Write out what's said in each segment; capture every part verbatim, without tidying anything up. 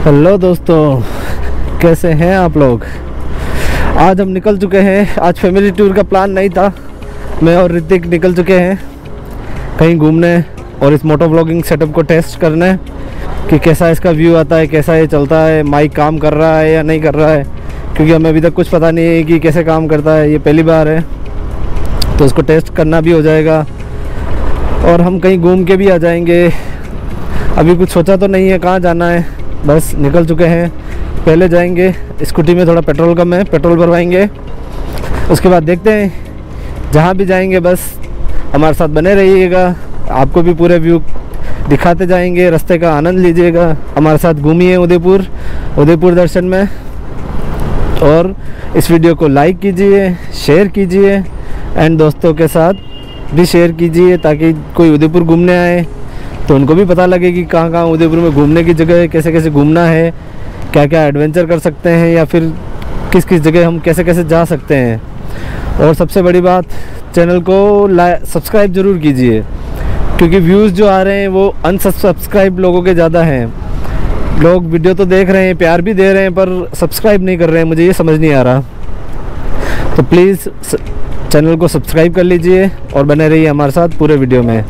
Hello दोस्तों, कैसे हैं आप लोग। आज हम निकल चुके हैं। आज फैमिली टूर का प्लान नहीं था। मैं और ऋतिक निकल चुके हैं कहीं घूमने और इस मोटो व्लॉगिंग सेटअप को टेस्ट करने कि कैसा इसका व्यू आता है, कैसा ये चलता है, माइक काम कर रहा है या नहीं कर रहा है, क्योंकि हमें अभी तक कुछ पता नहीं है कि कैसे काम करता है। ये पहली बार है तो इसको टेस्ट करना भी हो जाएगा और हम कहीं घूम के भी आ जाएंगे। अभी कुछ सोचा तो नहीं है कहाँ जाना है, बस निकल चुके हैं। पहले जाएंगे, स्कूटी में थोड़ा पेट्रोल कम है, पेट्रोल भरवाएंगे। उसके बाद देखते हैं जहाँ भी जाएंगे। बस हमारे साथ बने रहिएगा, आपको भी पूरे व्यू दिखाते जाएंगे, रास्ते का आनंद लीजिएगा। हमारे साथ घूमिए उदयपुर उदयपुर दर्शन में। और इस वीडियो को लाइक कीजिए, शेयर कीजिए एंड दोस्तों के साथ भी शेयर कीजिए ताकि कोई उदयपुर घूमने आए तो उनको भी पता लगे कि कहाँ कहाँ उदयपुर में घूमने की जगह है, कैसे कैसे घूमना है, क्या क्या एडवेंचर कर सकते हैं या फिर किस किस जगह हम कैसे कैसे जा सकते हैं। और सबसे बड़ी बात, चैनल को लाइक सब्सक्राइब ज़रूर कीजिए, क्योंकि व्यूज़ जो आ रहे हैं वो अनसब्सक्राइब लोगों के ज़्यादा हैं। लोग वीडियो तो देख रहे हैं, प्यार भी दे रहे हैं, पर सब्सक्राइब नहीं कर रहे हैं। मुझे ये समझ नहीं आ रहा। तो प्लीज़ चैनल को सब्सक्राइब कर लीजिए और बने रहिए हमारे साथ पूरे वीडियो में।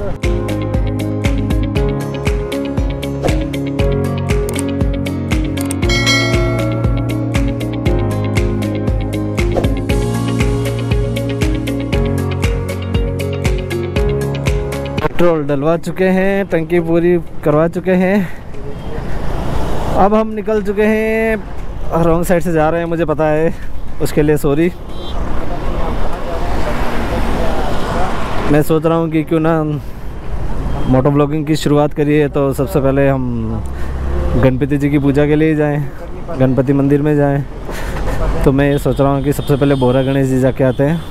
पेट्रोल डलवा चुके हैं, टंकी पूरी करवा चुके हैं। अब हम निकल चुके हैं। रॉन्ग साइड से जा रहे हैं, मुझे पता है, उसके लिए सॉरी। मैं सोच रहा हूँ कि क्यों ना मोटो ब्लॉगिंग की शुरुआत करिए तो सबसे पहले हम गणपति जी की पूजा के लिए जाएं, गणपति मंदिर में जाएं। तो मैं ये सोच रहा हूँ कि सबसे पहले बोरा गणेश जी जाके आते हैं,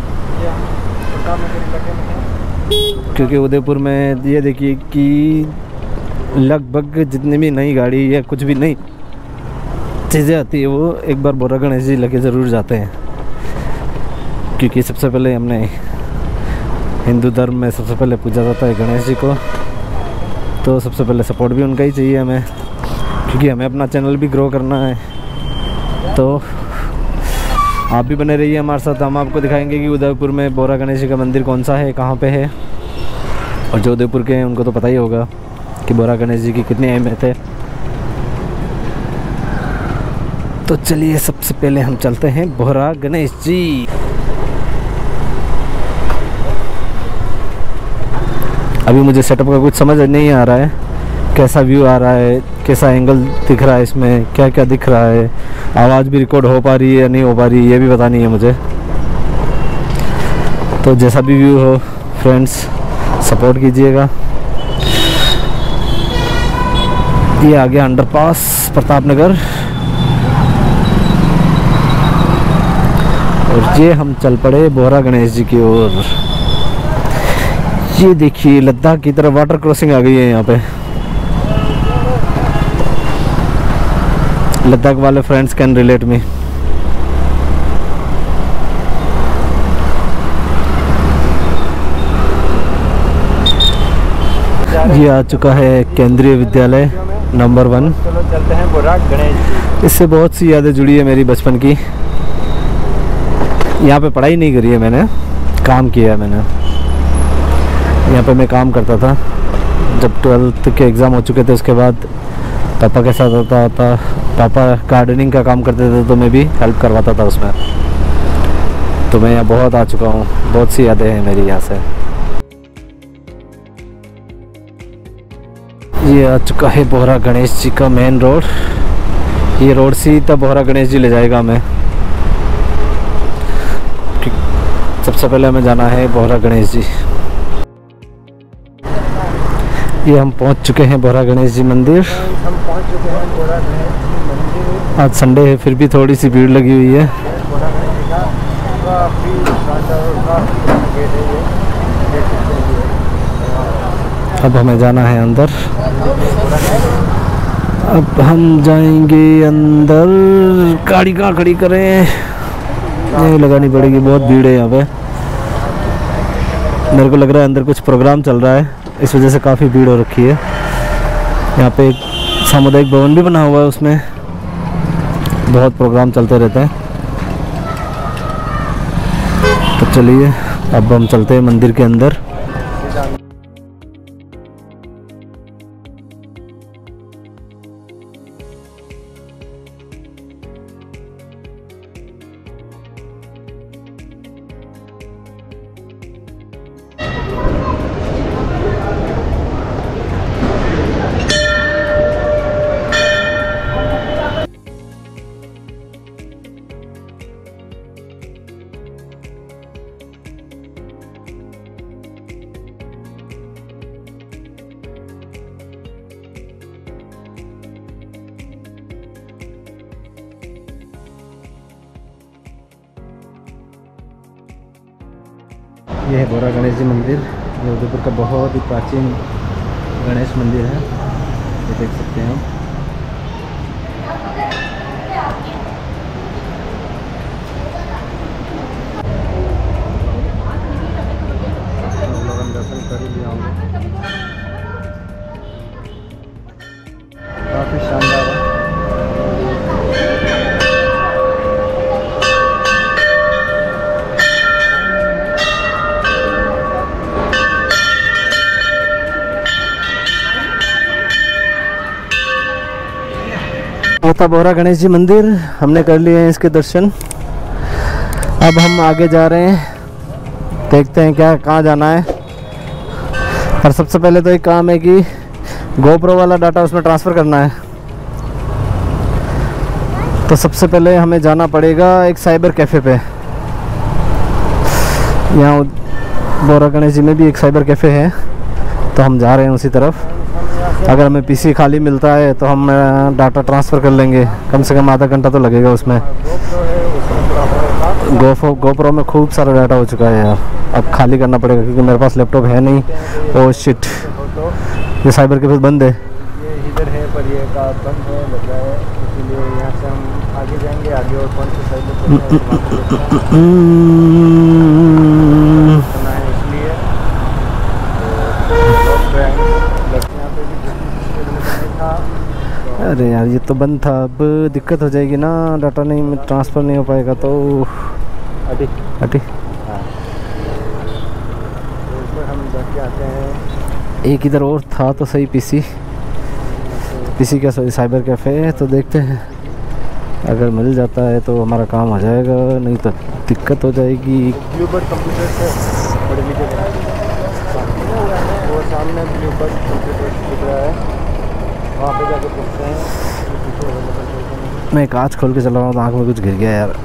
क्योंकि उदयपुर में ये देखिए कि लगभग जितनी भी नई गाड़ी या कुछ भी नई चीज़ें आती है वो एक बार बोरा गणेश जी लेके ज़रूर जाते हैं। क्योंकि सबसे पहले हमने हिंदू धर्म में सबसे पहले पूजा जाता है गणेश जी को, तो सबसे पहले सपोर्ट भी उनका ही चाहिए हमें, क्योंकि हमें अपना चैनल भी ग्रो करना है। तो आप भी बने रहिए हमारे साथ। हम आपको दिखाएंगे कि उदयपुर में बोरा गणेश जी का मंदिर कौन सा है, कहाँ पे है। और जो उदयपुर के हैं उनको तो पता ही होगा कि बोरा गणेश जी की कितनी अहमियत है। तो चलिए सबसे पहले हम चलते हैं बोरा गणेश जी। अभी मुझे सेटअप का कुछ समझ नहीं आ रहा है, कैसा व्यू आ रहा है, कैसा एंगल दिख रहा है, इसमें क्या क्या दिख रहा है, आवाज़ भी रिकॉर्ड हो पा रही है या नहीं हो पा रही है, ये भी पता नहीं है मुझे। तो जैसा भी व्यू हो फ्रेंड्स, सपोर्ट कीजिएगा। ये आ गया अंडरपास प्रताप नगर और ये हम चल पड़े बोरा गणेश जी की ओर। ये देखिए लद्दाख की तरफ वाटर क्रॉसिंग आ गई है यहाँ पे। लद्दाख वाले फ्रेंड्स कैन रिलेट मी। ये आ चुका है केंद्रीय विद्यालय नंबर वन। चलो चलते हैं बोरा गणेश। इससे बहुत सी यादें जुड़ी है मेरी बचपन की। यहाँ पे पढ़ाई नहीं करी है मैंने, काम किया है मैंने। यहाँ पे मैं काम करता था। जब ट्वेल्थ के एग्ज़ाम हो चुके थे उसके बाद पापा के साथ होता था, पापा गार्डनिंग का काम करते थे तो मैं भी हेल्प करवाता था उसमें। तो मैं यहाँ बहुत आ चुका हूँ, बहुत सी यादें हैं मेरी यहाँ से। ये आ चुका है बोरा गणेश जी का मेन रोड। ये रोड सीधा बोरा गणेश जी ले जाएगा हमें। सबसे पहले हमें जाना है बोरा गणेश जी। ये हम पहुंच चुके हैं बोरा गणेश जी मंदिर। हम पहुंच चुके हैं बोरा गणेश जी मंदिर। आज संडे है फिर भी थोड़ी सी भीड़ लगी हुई है। बोरा गणेश का काफी काफी गेट है ये। अब हमें जाना है अंदर। अब हम जाएंगे अंदर। गाड़ी कहाँ खड़ी करें, ये लगानी पड़ेगी, बहुत भीड़ है यहाँ पे। मेरे को लग रहा है अंदर कुछ प्रोग्राम चल रहा है, इस वजह से काफ़ी भीड़ हो रखी है। यहाँ पे सामुदायिक भवन भी बना हुआ है, उसमें बहुत प्रोग्राम चलते रहते हैं। तो चलिए अब हम चलते हैं मंदिर के अंदर। ये है बोरा गणेश जी मंदिर। ये उदयपुर का बहुत ही प्राचीन गणेश मंदिर है, ये देख सकते हैं आप। दर्शन कर ही लिया होंगे, काफ़ी शानदार है। होता बोरा गणेश जी मंदिर हमने कर लिए हैं इसके दर्शन। अब हम आगे जा रहे हैं, देखते हैं क्या कहाँ जाना है। और सबसे पहले तो एक काम है कि गोप्रो वाला डाटा उसमें ट्रांसफ़र करना है। तो सबसे पहले हमें जाना पड़ेगा एक साइबर कैफ़े पे। यहाँ बोरा गणेश जी में भी एक साइबर कैफ़े है, तो हम जा रहे हैं उसी तरफ। अगर हमें पीसी खाली मिलता है तो हम डाटा ट्रांसफ़र कर लेंगे, कम से कम आधा घंटा तो लगेगा उसमें। गोप्रो गोप्रो में खूब सारा डाटा हो चुका है यार, अब खाली करना पड़ेगा क्योंकि मेरे पास लैपटॉप है नहीं। ओह शिट, ये साइबर कैफे बंद है। ये इधर है पर ये का बंद है लग रहा है, इसलिए यहाँ से हम आगे जाएंगे। आगे और कौन से साइबर कैफे है इसलिए अरे यार ये तो बंद था, अब दिक्कत हो जाएगी ना, डाटा नहीं ट्रांसफ़र नहीं हो पाएगा तो अटी अटी हाँ। तो इसमें हम जाके आते हैं। एक इधर और था तो सही, पीसी पीसी क्या सॉरी साइबर कैफ़े है। तो देखते हैं अगर मिल जाता है तो हमारा काम हो जाएगा, नहीं तो दिक्कत हो जाएगी। ब्लूबर्ड कंप्यूटर से बड़े लीजिए, वो सामने ब्लूबर्ड कंप्यूटर दिख रहा है, वहाँ पे जाके पूछते हैं। मैं कांच खोल के चला रहा हूँ तो आँख में कुछ गिर गया यार।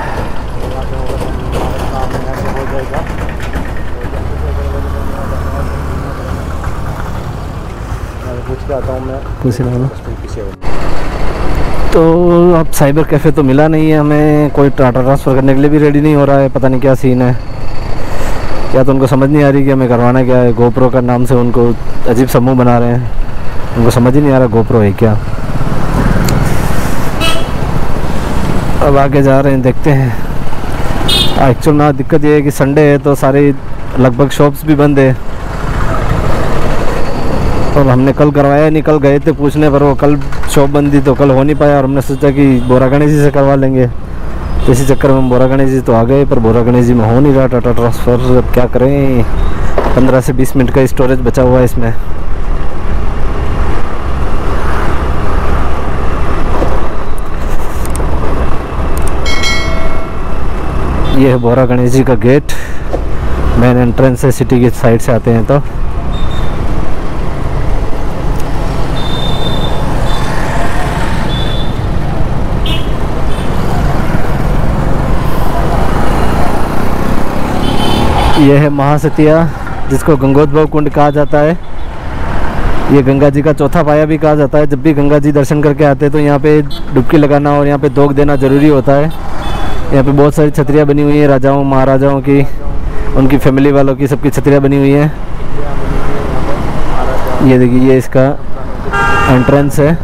हो जाएगा। पूछ के आता हूँ मैं, कुछ ना तो अब साइबर कैफ़े तो मिला नहीं है हमें, कोई डाटा ट्रांसफ़र करने के लिए भी रेडी नहीं हो रहा है। पता नहीं क्या सीन है, या तो उनको समझ नहीं आ रही कि हमें करवाना क्या है। गोप्रो का नाम से उनको अजीब समूह बना रहे हैं, उनको समझ ही नहीं आ रहा गोप्रो है क्या। अब आगे जा रहे हैं, देखते हैं। एक्चुअल ना दिक्कत ये है कि संडे है तो सारे लगभग शॉप्स भी बंद है। और हमने कल करवाया नहीं, कल गए थे पूछने पर वो कल शॉप बंद थी तो कल हो नहीं पाया। और हमने सोचा कि बोरा गणेश जी से करवा लेंगे, तो इसी चक्कर में हम बोरा गणेश जी तो आ गए, पर बोरा गणेश जी में हो नहीं रहा डाटा ट्रांसफ़र। अब क्या करें, पंद्रह से बीस मिनट का स्टोरेज बचा हुआ है इसमें। ये है बोरा गणेश जी का गेट, मेन एंट्रेंस है, सिटी की साइड से आते हैं तो। यह है महासतिया, जिसको गंगोद्भव कुंड कहा जाता है। ये गंगा जी का चौथा पाया भी कहा जाता है। जब भी गंगा जी दर्शन करके आते हैं तो यहाँ पे डुबकी लगाना और यहाँ पे दोग देना ज़रूरी होता है। यहाँ पे बहुत सारी छतरियाँ बनी हुई हैं, राजाओं महाराजाओं की, उनकी फैमिली वालों की, सबकी छतरियाँ बनी हुई हैं। ये देखिए, ये इसका एंट्रेंस है।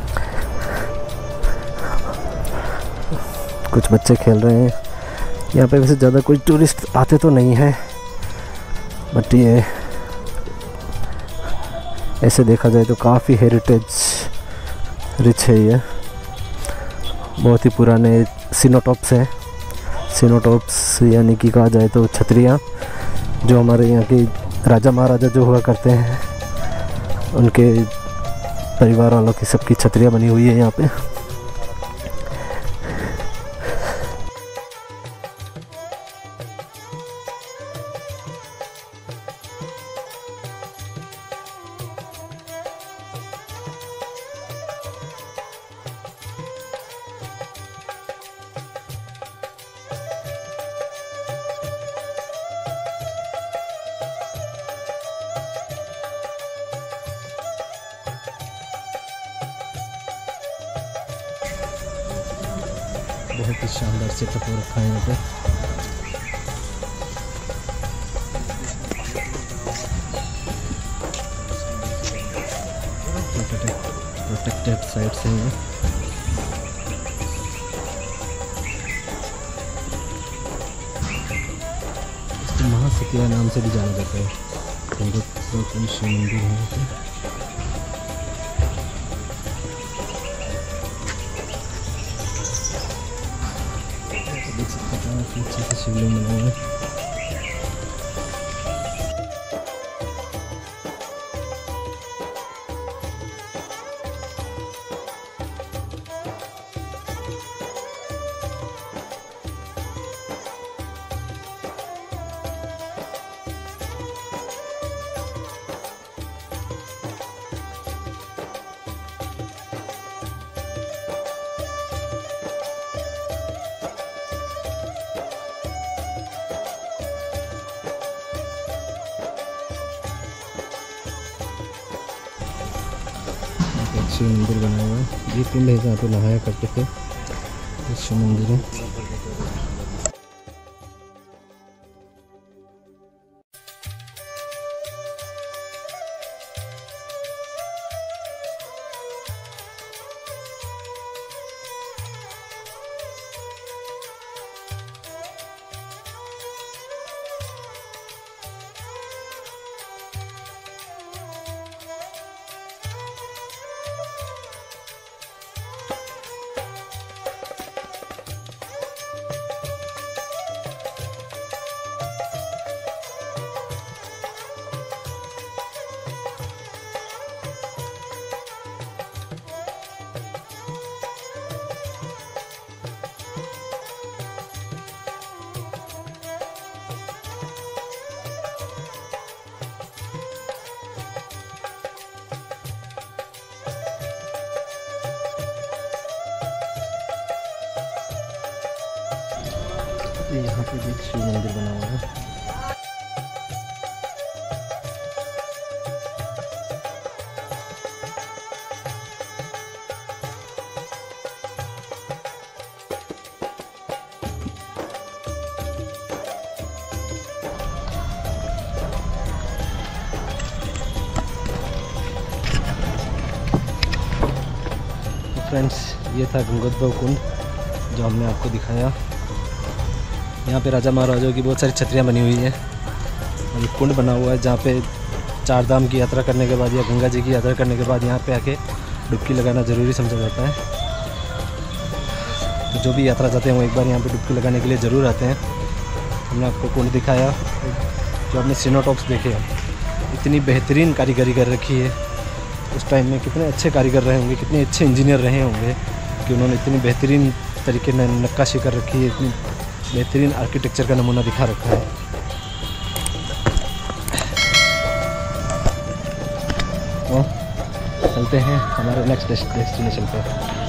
कुछ बच्चे खेल रहे हैं यहाँ पे। वैसे ज़्यादा कोई टूरिस्ट आते तो नहीं है, बट ये ऐसे देखा जाए तो काफ़ी हेरिटेज रिच है ये, बहुत ही पुराने सिनोटॉप्स हैं। सिनोटॉप्स यानी कि कहा जाए तो छतरियाँ, जो हमारे यहाँ के राजा महाराजा जो हुआ करते हैं उनके परिवार वालों की सबकी छतरियाँ बनी हुई है यहाँ पे। बहुत ही शानदार सेटअप हो रखा है यहाँ पे। प्रोटेक्टेड साइड से है। इसको महासतिया नाम से भी जाना जाता है। शिव मंदिर है यहाँ पे। देख सकते हैं काफ़ी अच्छे से शिवलिंग बना हुआ है। शिव मंदिर बना हुआ है। ये कुंड है जहाँ पे नहाया करते थे। ये शिव मंदिर है। यहाँ पे भी शिव मंदिर बना हुआ है। तो फ्रेंड्स, ये था गंगोद्भव कुंड जो हमने आपको दिखाया। यहाँ पे राजा महाराजाओं की बहुत सारी छतरियाँ बनी हुई हैं और एक कुंड बना हुआ है जहाँ पे चार धाम की यात्रा करने के बाद या गंगा जी की यात्रा करने के बाद यहाँ पे आके डुबकी लगाना ज़रूरी समझा जाता है। तो जो भी यात्रा जाते हैं वो एक बार यहाँ पे डुबकी लगाने के लिए ज़रूर आते हैं। हमने आपको कुंड दिखाया, जो आपने सिनोटॉप्स देखे इतनी बेहतरीन कारीगरी कर रखी है। उस टाइम में कितने अच्छे कारीगर रहे होंगे, कितने अच्छे इंजीनियर रहे होंगे कि उन्होंने इतनी बेहतरीन तरीके से नक्काशी कर रखी है, इतनी बेहतरीन आर्किटेक्चर का नमूना दिखा रखा है। तो चलते हैं हमारे नेक्स्ट डेस्टिनेशन पे।